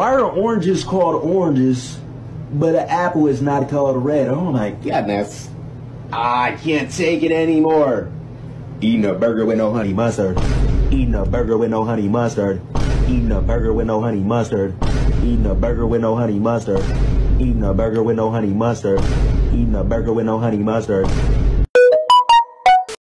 Why are oranges called oranges, but an apple is not called red? Oh my goodness. I can't take it anymore. Eating a burger with no honey mustard. Eating a burger with no honey mustard. Eating a burger with no honey mustard. Eating a burger with no honey mustard. Eating a burger with no honey mustard. Eating a burger with no honey mustard.